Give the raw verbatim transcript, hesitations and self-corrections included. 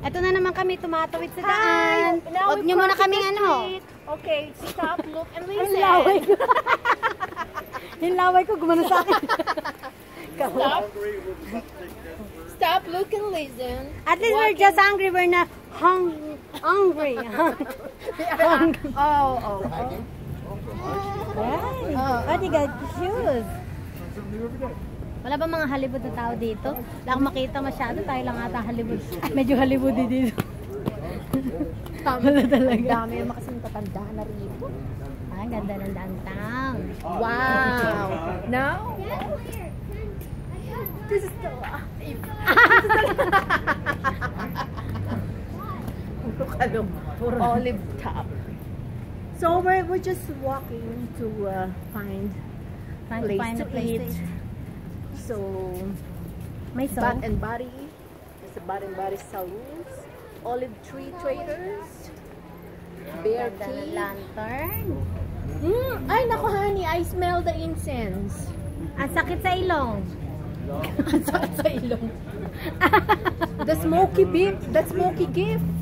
Ito na naman kami tumatawid sa daan. Huwag niyo muna kaming ano. Okay, stop, look, and listen. Hilaway ko. Hilaway ko, gumano sa akin. Stop. Stop, look, and listen. At least we're just hungry. We're not hung hungry. Hungry. Oh, oh, oh. Right. Oh, oh, they got shoes. Wala ba mga Hollywood na tao dito? Wala akong makita masyado. Tayo lang ata Hollywood. Medyo Hollywood dito. Wala talaga. Dami naman kasing tatanda na rito. Ah, ganda ng downtown. Wow. Now? This is the life. Olive top. So we're, we're just walking to uh, find Trying to place find to a place eat. to eat. So, May Bath song? and Body. There's a Bath and Body Saloons. Olive Tree Traders. Bear Ganda ng Tea. lantern. Mm, ay, naku honey, I smell the incense. Ang sakit sa ilong. Ang sakit sa ilong. The smoky beef, the smoky gift.